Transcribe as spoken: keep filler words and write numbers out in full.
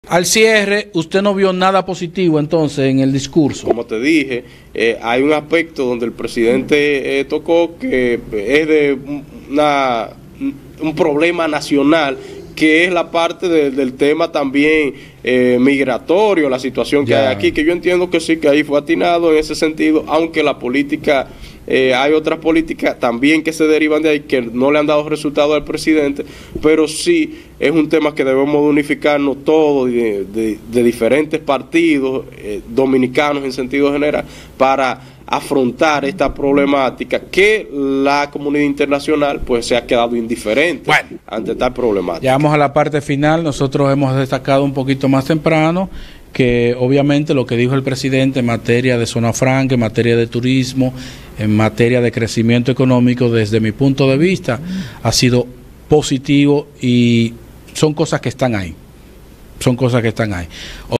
Al cierre, ¿usted no vio nada positivo entonces en el discurso? Como te dije, eh, hay un aspecto donde el presidente eh, tocó que es de una, un problema nacional, que es la parte de, del tema también eh, migratorio, la situación que ya hay aquí, que yo entiendo que sí, que ahí fue atinado en ese sentido, aunque la política, eh, hay otras políticas también que se derivan de ahí, que no le han dado resultado al presidente, pero sí es un tema que debemos de unificarnos todos, de, de, de diferentes partidos, eh, dominicanos en sentido general, para afrontar esta problemática que la comunidad internacional pues se ha quedado indiferente bueno, ante esta problemática. Ya vamos a la parte final. Nosotros hemos destacado un poquito más temprano que obviamente lo que dijo el presidente en materia de zona franca, en materia de turismo, en materia de crecimiento económico, desde mi punto de vista ha sido positivo y son cosas que están ahí, son cosas que están ahí.